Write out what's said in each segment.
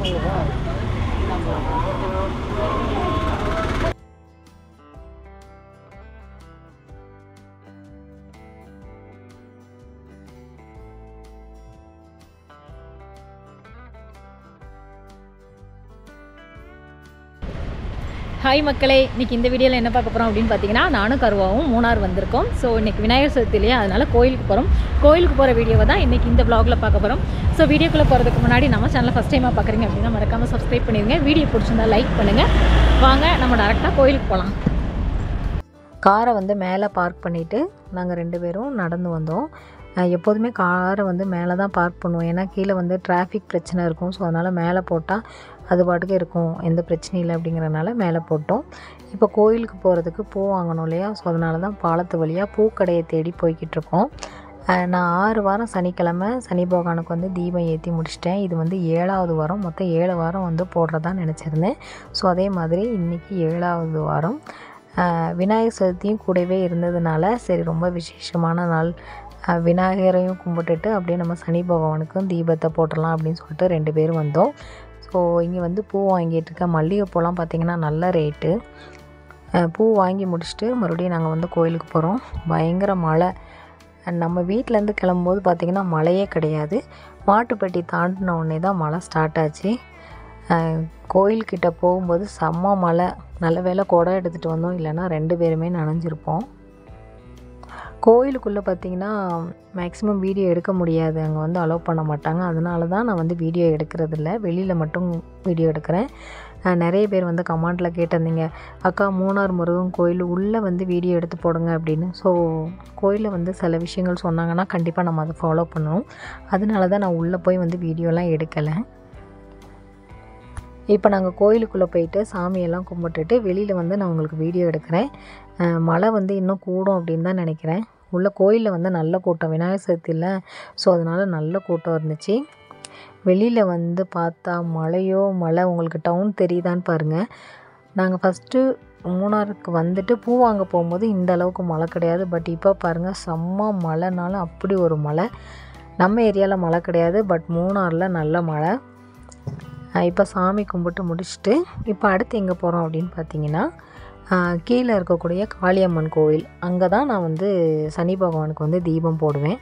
Hi மக்களே, இன்றைக்கி இந்த வீடியோவில் என்ன பார்க்க போகிறோம் அப்படின்னு பார்த்தீங்கன்னா, நானும் கருவாவும் மூணார் வந்திருக்கோம். ஸோ இன்றைக்கி விநாயகர் சதுர்த்தி இல்லையா, அதனால் கோயிலுக்கு போகிறோம். கோயிலுக்கு போகிற வீடியோவை தான் இன்றைக்கி இந்த வ்ளாகில் பார்க்க போகிறோம். ஸோ வீடியோக்குள்ளே போகிறதுக்கு முன்னாடி நம்ம சேனலை ஃபஸ்ட் டைமாக பார்க்குறீங்க அப்படின்னா மறக்காமல் சப்ஸ்கிரைப் பண்ணிடுங்க. வீடியோ பிடிச்சிருந்தா லைக் பண்ணுங்கள். வாங்க நம்ம டேரெக்டாக கோயிலுக்கு போகலாம். காரை வந்து மேலே பார்க் பண்ணிவிட்டு நாங்கள் 2 பேரும் நடந்து வந்தோம். எப்போதுமே காரை வந்து மேலே தான் பார்க் பண்ணுவோம். ஏன்னா கீழே வந்து டிராஃபிக் பிரச்சனை இருக்கும். ஸோ அதனால் மேலே போட்டால் அது பாட்டுக்கு இருக்கும், எந்த பிரச்சனையும் இல்லை அப்படிங்கிறனால மேலே போட்டோம். இப்போ கோயிலுக்கு போகிறதுக்கு பூ வாங்கணும் இல்லையா, ஸோ அதனால தான் பாலத்து வழியாக பூக்கடையை தேடி போய்கிட்டு இருக்கோம். நான் 6 வாரம் சனிக்கிழமை சனி பகவானுக்கு வந்து தீபம் ஏற்றி முடிச்சிட்டேன். இது வந்து 7வது வாரம். மொத்தம் 7 வாரம் வந்து போடுறதா நினச்சிருந்தேன். ஸோ அதே மாதிரி இன்றைக்கி 7வது வாரம். விநாயகர் சதுர்த்தியும் கூடவே இருந்ததுனால சரி ரொம்ப விசேஷமான நாள், விநாயகரையும் கும்பிட்டுட்டு அப்படியே நம்ம சனி பகவானுக்கும் தீபத்தை போட்டுடலாம் அப்படின்னு சொல்லிட்டு 2 பேரும் வந்தோம். ஸோ இங்கே வந்து பூ வாங்கிட்டு இருக்க மல்லிகைப்பூலாம் பார்த்திங்கன்னா நல்ல ரேட்டு. பூ வாங்கி முடிச்சுட்டு மறுபடியும் நாங்கள் வந்து கோயிலுக்கு போகிறோம். பயங்கர மழை. நம்ம வீட்டிலேருந்து கிளம்பும்போது பார்த்திங்கன்னா மழையே கிடையாது. மாட்டுப்பட்டி தாண்டின உடனே தான் மழை ஸ்டார்ட் ஆச்சு. கோயில்கிட்ட போகும்போது செம்ம மழை. நல்ல வேளை குடம் எடுத்துகிட்டு வந்தோம், இல்லைன்னா 2 பேருமே நனைஞ்சிருப்போம். கோயிலுக்குள்ளே பார்த்திங்கன்னா மேக்ஸிமம் வீடியோ எடுக்க முடியாது, அங்கே வந்து அலோவ் பண்ண மாட்டாங்க. அதனால தான் நான் வந்து வீடியோ எடுக்கிறதில்ல, வெளியில் மட்டும் வீடியோ எடுக்கிறேன். நிறைய பேர் வந்து கமெண்டில் கேட்டிருந்தீங்க, அக்கா மூணார் முருகன் கோயில் உள்ளே வந்து வீடியோ எடுத்து போடுங்க அப்படின்னு. ஸோ கோயிலில் வந்து சில விஷயங்கள் சொன்னாங்கன்னா கண்டிப்பாக நம்ம அதை ஃபாலோ பண்ணணும். அதனால தான் நான் உள்ளே போய் வந்து வீடியோலாம் எடுக்கலை. இப்போ நாங்கள் கோயிலுக்குள்ளே போயிட்டு சாமியெல்லாம் கும்பிட்டுட்டு வெளியில் வந்து நான் உங்களுக்கு வீடியோ எடுக்கிறேன். மழை வந்து இன்னும் கூடும் அப்படின்னு தான் நினைக்கிறேன். உள்ள கோயிலில் வந்து நல்ல கூட்டம், விநாயகர் சதுர்த்தியில். ஸோ அதனால் நல்ல கூட்டம் இருந்துச்சு. வெளியில் வந்து பார்த்தா மழை. உங்களுக்கு டவுன் தெரியுதான்னு பாருங்கள். நாங்கள் ஃபஸ்ட்டு மூணாருக்கு வந்துட்டு பூ வாங்க போகும்போது இந்த அளவுக்கு மழை கிடையாது. பட் இப்போ பாருங்கள் செம்ம மழைனாலும் அப்படி ஒரு மழை. நம்ம ஏரியாவில் மழை கிடையாது, பட் மூணாரில் நல்ல மழை. இப்போ சாமி கும்பிட்டு முடிச்சுட்டு இப்போ அடுத்து எங்கே போகிறோம் அப்படின்னு பார்த்தீங்கன்னா, கீழே இருக்கக்கூடிய காளியம்மன் கோவில். அங்கே தான் நான் வந்து சனி பகவானுக்கு வந்து தீபம் போடுவேன்.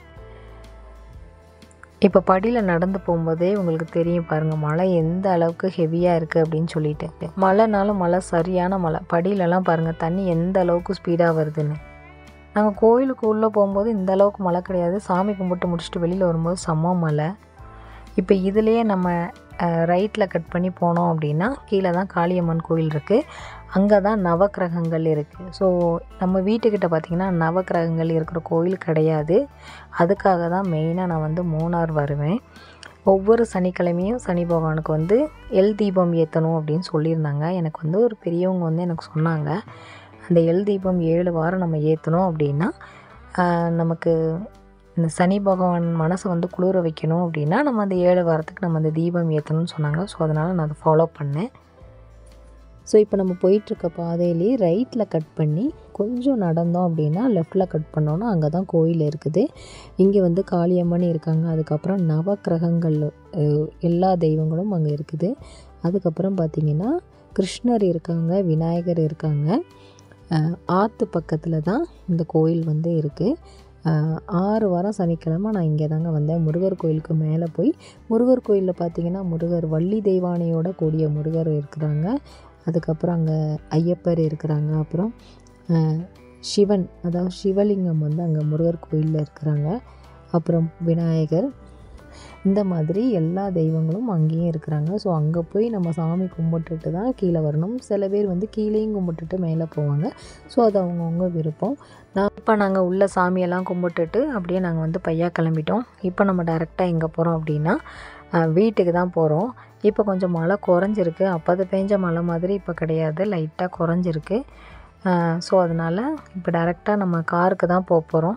இப்போ படியில் நடந்து போகும்போதே உங்களுக்கு தெரியும் பாருங்கள் மழை எந்த அளவுக்கு ஹெவியாக இருக்குது அப்படின்னு சொல்லிட்டு. மழைனாலும் மழை, சரியான மழை. படியிலலாம் பாருங்கள் தண்ணி எந்த அளவுக்கு ஸ்பீடாக வருதுன்னு. நாங்கள் கோயிலுக்கு உள்ளே போகும்போது இந்த அளவுக்கு மழை கிடையாது. சாமி கும்பிட்டு முடிச்சுட்டு வெளியில் வரும்போது செம்ம மழை. இப்போ இதுலேயே நம்ம ரைட்டில் கட் பண்ணி போனோம் அப்படின்னா கீழே தான் காளியம்மன் கோயில் இருக்குது. அங்கே தான் நவக்கிரகங்கள் இருக்குது. ஸோ நம்ம வீட்டுக்கிட்ட பார்த்திங்கன்னா நவக்கிரகங்கள் இருக்கிற கோயில் கிடையாது. அதுக்காக தான் மெயினாக நான் வந்து மூணார் வருவேன். ஒவ்வொரு சனிக்கிழமையும் சனி பகவானுக்கு வந்து எல் தீபம் ஏற்றணும் அப்படின்னு சொல்லியிருந்தாங்க. எனக்கு வந்து ஒரு பெரியவங்க வந்து எனக்கு சொன்னாங்க, அந்த எல் தீபம் 7 வாரம் நம்ம ஏற்றணும் அப்படின்னா நமக்கு இந்த சனி பகவான் மனசை வந்து குளிர வைக்கணும் அப்படின்னா நம்ம அந்த 7 வாரத்துக்கு நம்ம அந்த தீபம் ஏற்றணும்னு சொன்னாங்க. ஸோ அதனால் நான் அதை ஃபாலோ பண்ணேன். ஸோ இப்போ நம்ம போயிட்டுருக்க பாதையிலேயே ரைட்டில் கட் பண்ணி கொஞ்சம் நடந்தோம் அப்படின்னா லெஃப்டில் கட் பண்ணோன்னா அங்கே தான் கோயில் இருக்குது. இங்கே வந்து காளியம்மன் இருக்காங்க. அதுக்கப்புறம் நவக்கிரகங்கள் எல்லா தெய்வங்களும் அங்கே இருக்குது. அதுக்கப்புறம் பார்த்திங்கன்னா கிருஷ்ணர் இருக்காங்க, விநாயகர் இருக்காங்க. ஆற்று பக்கத்தில் தான் இந்த கோயில் வந்து இருக்குது. 6 வாரம் சனிக்கிழமை நான் இங்கே தாங்க வந்தேன். முருகர் கோயிலுக்கு மேலே போய் முருகர் கோயிலில் பார்த்திங்கன்னா முருகர் வள்ளி தெய்வானையோட கூடிய முருகர் இருக்கிறாங்க. அதுக்கப்புறம் அங்கே ஐயப்பர் இருக்கிறாங்க. அப்புறம் சிவன், அதாவது சிவலிங்கம் வந்து அங்கே முருகர் கோயிலில் இருக்கிறாங்க. அப்புறம் விநாயகர், இந்த மாதிரி எல்லா தெய்வங்களும் அங்கேயும் இருக்கிறாங்க. ஸோ அங்கே போய் நம்ம சாமி கும்பிட்டுட்டு தான் கீழே வரணும். சில பேர் வந்து கீழேயும் கும்பிட்டுட்டு மேலே போவாங்க. ஸோ அது அவங்கவுங்க விருப்பம். இப்போ நாங்கள் உள்ள சாமியெல்லாம் கும்பிட்டுட்டு அப்படியே நாங்கள் வந்து பையா கிளம்பிட்டோம். இப்போ நம்ம டேரெக்டாக எங்கே போகிறோம் அப்படின்னா வீட்டுக்கு தான் போகிறோம். இப்போ கொஞ்சம் மழை குறைஞ்சிருக்கு. அப்போது பெஞ்ச மழை மாதிரி இப்போ கிடையாது, லைட்டாக குறைஞ்சிருக்கு. ஸோ அதனால் இப்போ டேரெக்டாக நம்ம காருக்கு தான் போகிறோம்.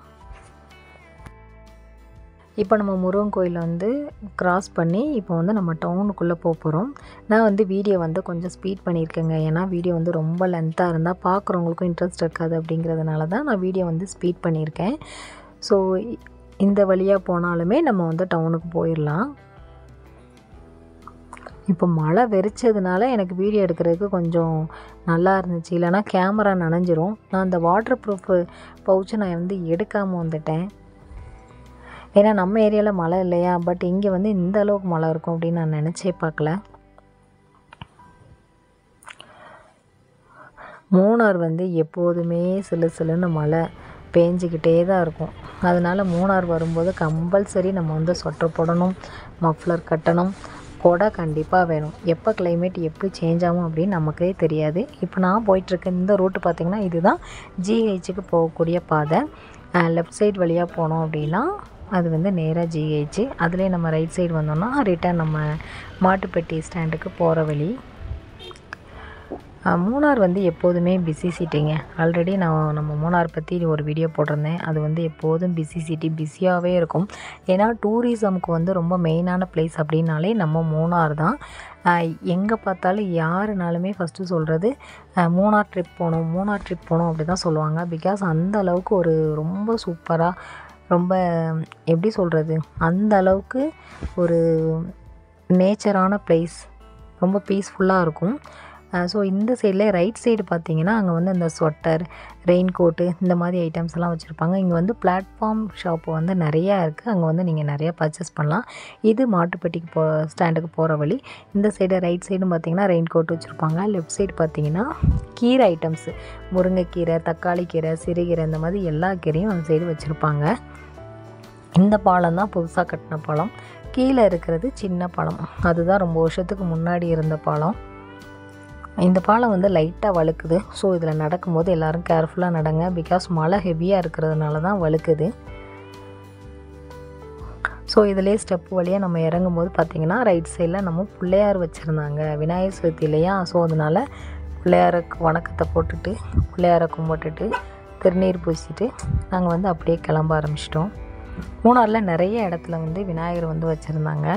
இப்போ நம்ம முருகன் கோயிலை வந்து க்ராஸ் பண்ணி இப்போ வந்து நம்ம டவுனுக்குள்ளே போகிறோம். நான் வந்து வீடியோ வந்து கொஞ்சம் ஸ்பீட் பண்ணியிருக்கேங்க. ஏன்னா வீடியோ வந்து ரொம்ப லென்த்தாக இருந்தால் பார்க்குறவங்களுக்கும் இன்ட்ரெஸ்ட் இருக்காது அப்படிங்கிறதுனால தான் நான் வீடியோ வந்து ஸ்பீட் பண்ணியிருக்கேன். ஸோ இந்த வழியாக போனாலுமே நம்ம வந்து டவுனுக்கு போயிடலாம். இப்போ மழை வெறிச்சதுனால எனக்கு வீடியோ எடுக்கிறதுக்கு கொஞ்சம் நல்லா இருந்துச்சு, இல்லைனா கேமரா நனைஞ்சிரும். நான் அந்த வாட்டர் ப்ரூஃப் பவுச்சை நான் வந்து எடுக்காமல் வந்துட்டேன். ஏன்னா நம்ம ஏரியாவில் மழை இல்லையா, பட் இங்கே வந்து இந்த அளவுக்கு மழை இருக்கும் அப்படின்னு நான் நினச்சே பார்க்கல. மூணார் வந்து எப்போதுமே சிலு சிலுன்னு மழை பேஞ்சிக்கிட்டே தான் இருக்கும். அதனால் மூணார் வரும்போது கம்பல்சரி நம்ம வந்து ஸ்வெட்டர் போடணும், மஃப்ளர் கட்டணும், கொடை கண்டிப்பாக வேணும். எப்போ கிளைமேட் எப்படி சேஞ்ச் ஆகும் அப்படின்னு நமக்கே தெரியாது. இப்போ நான் போயிட்டுருக்க இந்த ரூட்டு பார்த்திங்கன்னா இதுதான் ஜிஹெச்சுக்கு போகக்கூடிய பாதை. லெஃப்ட் சைடு வழியாக போனோம் அப்படின்னா அது வந்து நேராக ஜிஹெச். அதுலேயே நம்ம ரைட் சைடு வந்தோம்னா ரிட்டர்ன் நம்ம மாட்டுப்பட்டி ஸ்டாண்டுக்கு போகிற வழி. மூணார் வந்து எப்போதுமே பிஸி சிட்டிங்க. ஆல்ரெடி நம்ம மூணார் பற்றி ஒரு வீடியோ போட்டிருந்தேன். அது வந்து எப்போதும் பிஸி சிட்டி, பிஸியாகவே இருக்கும். ஏன்னா டூரிசமுக்கு வந்து ரொம்ப மெயினான பிளேஸ் அப்படின்னாலே நம்ம மூணார் தான். எங்கே பார்த்தாலும் யாருனாலுமே ஃபஸ்ட்டு சொல்கிறது மூணார் ட்ரிப் போகணும், மூணார் ட்ரிப் போகணும் அப்படி தான் சொல்லுவாங்க. பிகாஸ் அந்த அளவுக்கு ஒரு ரொம்ப சூப்பராக, ரொம்ப எப்படி சொல்கிறது, அந்த அளவுக்கு ஒரு நேச்சரான பிளேஸ், ரொம்ப பீஸ்ஃபுல்லாக இருக்கும். ஸோ இந்த சைடில் ரைட் சைடு பார்த்திங்கன்னா அங்கே வந்து இந்த ஸ்வெட்டர், ரெயின் கோட்டு இந்த மாதிரி ஐட்டம்ஸ்லாம் வச்சுருப்பாங்க. இங்கே வந்து பிளாட்ஃபார்ம் ஷாப்பு வந்து நிறையா இருக்குது. அங்கே வந்து நீங்கள் நிறையா பர்ச்சேஸ் பண்ணலாம். இது மாட்டுப்பட்டிக்கு ஸ்டாண்டுக்கு போகிற வழி. இந்த சைடு ரைட் சைடும் பார்த்திங்கன்னா ரெயின் கோட் வச்சுருப்பாங்க. லெஃப்ட் சைடு பார்த்திங்கன்னா கீரை ஐட்டம்ஸு, முருங்கைக்கீரை, தக்காளி கீரை, சிறுகீரை, இந்த மாதிரி எல்லா கீரையும் அந்த சைடு வச்சுருப்பாங்க. இந்த பாலம் தான் புதுசாக கட்டின பாலம். கீழே இருக்கிறது சின்ன பாலம், அதுதான் ரொம்ப வருஷத்துக்கு முன்னாடி இருந்த பாலம். இந்த பாலம் வந்து லைட்டாக வழுக்குது. ஸோ இதில் நடக்கும்போது எல்லோரும் கேர்ஃபுல்லாக நடங்க. பிகாஸ் மழை ஹெவியாக இருக்கிறதுனால தான் வழுக்குது. ஸோ இதிலே ஸ்டெப் வழியாக நம்ம இறங்கும்போது பார்த்திங்கன்னா ரைட் சைடில் நம்ம பிள்ளையார் வச்சுருந்தாங்க, விநாயகர் சதுர்த்தி இல்லையா. ஸோ அதனால் பிள்ளையாருக்கு வணக்கத்தை போட்டுட்டு பிள்ளையாரை கும்பிட்டுட்டு திருநீர் பூசிட்டு நாங்கள் வந்து அப்படியே கிளம்ப ஆரம்பிச்சிட்டோம். மூணாரில் நிறைய இடத்துல வந்து விநாயகர் வந்து வச்சுருந்தாங்க.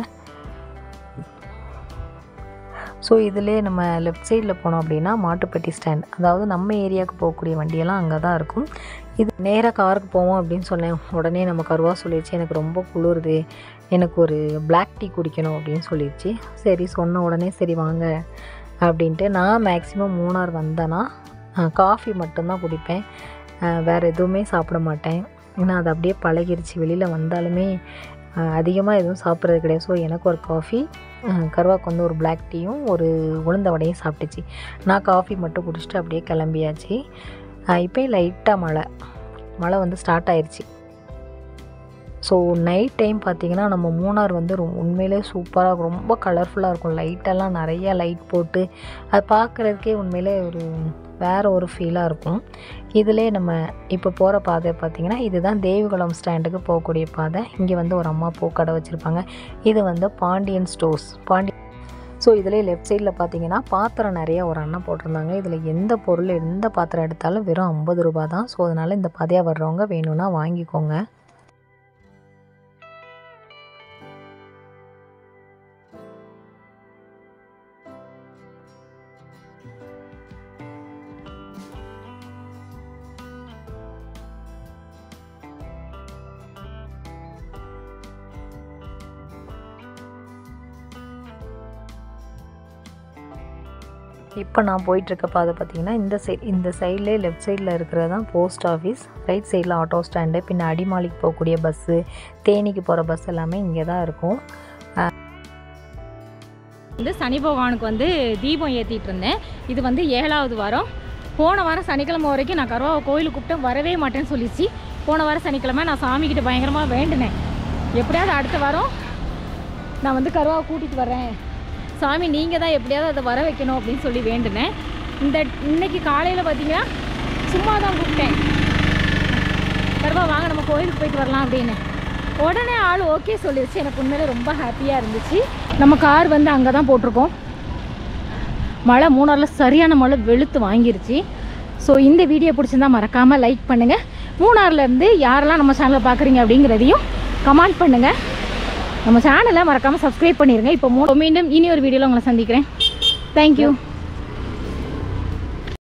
ஸோ இதிலே நம்ம லெஃப்ட் சைடில் போனோம் அப்படின்னா மாட்டுப்பட்டி ஸ்டாண்ட், அதாவது நம்ம ஏரியாவுக்கு போகக்கூடிய வண்டியெல்லாம் அங்கே தான் இருக்கும். இது நேராக காருக்கு போவோம் அப்படின்னு சொன்னேன். உடனே நம்ம கருவா சொல்லிடுச்சு, எனக்கு ரொம்ப குளிருது, எனக்கு ஒரு பிளாக் டீ குடிக்கணும் அப்படின்னு சொல்லிடுச்சு. சரி, சொன்ன உடனே சரி வாங்க அப்படின்ட்டு. நான் மேக்ஸிமம் மூணார் வந்தேன்னா காஃபி மட்டும்தான் குடிப்பேன், வேறு எதுவுமே சாப்பிட மாட்டேன். ஏன்னா அது அப்படியே பழகிருச்சு. வெளியில் வந்தாலுமே அதிகமாக எதுவும் சாப்பிட்றது கிடையாது. ஸோ எனக்கு ஒரு காஃபி, கருவாக்கு வந்து ஒரு பிளாக் டீயும் ஒரு உளுந்த வடையும் சாப்பிட்டுச்சு. நான் காஃபி மட்டும் குடிச்சிட்டு அப்படியே கிளம்பியாச்சு. இப்போ லைட்டாக மழை வந்து ஸ்டார்ட் ஆயிடுச்சு. ஸோ நைட் டைம் பார்த்திங்கன்னா நம்ம மூணார் வந்து உண்மையிலே சூப்பராக, ரொம்ப கலர்ஃபுல்லாக இருக்கும். லைட்டெல்லாம் நிறையா லைட் போட்டு அது பார்க்குறதுக்கே உண்மையிலே ஒரு வேறு ஒரு ஃபீலாக இருக்கும். இதிலே நம்ம இப்போ போகிற பாதை பார்த்திங்கன்னா இதுதான் தேவிகுளம் ஸ்டாண்டுக்கு போகக்கூடிய பாதை. இங்கே வந்து ஒரு அம்மா பூக்கடை வச்சுருப்பாங்க. இது வந்து பாண்டியன் ஸ்டோர்ஸ். ஸோ இதில் லெஃப்ட் சைடில் பார்த்திங்கன்னா பாத்திரம் நிறையா ஒரு அண்ணன் போட்டிருந்தாங்க. இதில் எந்த பொருள், எந்த பாத்திரம் எடுத்தாலும் வெறும் 50 ரூபா தான். ஸோ அதனால் இந்த பாதையாக வர்றவங்க வேணும்னா வாங்கிக்கோங்க. இப்போ நான் போயிட்டுருக்க பாதை பார்த்திங்கன்னா இந்த சைட்லேயே லெஃப்ட் சைடில் இருக்கிறது தான் போஸ்ட் ஆஃபீஸ், ரைட் சைடில் ஆட்டோ ஸ்டாண்டு, பின்ன அடிமாலிக்கு போகக்கூடிய பஸ்ஸு, தேனிக்கு போகிற பஸ் எல்லாமே இங்கே தான் இருக்கும். வந்து சனி பகவானுக்கு வந்து தீபம் ஏற்றிட்டு இருந்தேன். இது வந்து 7வது வாரம். போன வாரம் சனிக்கிழமை வரைக்கும் நான் கருவாவை கோயிலுக்கு கூப்பிட்டு வரவே மாட்டேன்னு சொல்லிச்சு. போன வாரம் சனிக்கிழமை நான் சாமிக்கிட்ட பயங்கரமாக வேண்டினேன், எப்படியாவது அடுத்த வாரம் நான் வந்து கருவாவை கூட்டிகிட்டு வரேன் சாமி, நீங்கள் தான் எப்படியாவது அதை வர வைக்கணும் அப்படின்னு சொல்லி வேண்டினேன். இன்னைக்கு காலையில் பார்த்தீங்கன்னா சும்மா தான் கூப்பிட்டேன், கருவா வாங்க நம்ம கோயிலுக்கு போயிட்டு வரலாம் அப்படின்னு. உடனே ஆள் ஓகே சொல்லிடுச்சு. எனக்கு உண்மையிலே ரொம்ப ஹாப்பியாக இருந்துச்சு. நம்ம கார் வந்து அங்கே தான் போட்டிருக்கோம். மழை மூணாரில் சரியான மழை வெளுத்து வாங்கிருச்சு. ஸோ இந்த வீடியோ பிடிச்சிருந்தா மறக்காமல் லைக் பண்ணுங்கள். மூணார்லேருந்து யாரெல்லாம் நம்ம சேனலை பார்க்குறீங்க அப்படிங்கிறதையும் கமெண்ட் பண்ணுங்கள். நம்ம சேனலை மறக்காமல் சப்ஸ்கிரைப் பண்ணிடுங்க. இப்போ மீண்டும் இனி ஒரு வீடியோவில் உங்களை சந்திக்கிறேன். தேங்க்யூ.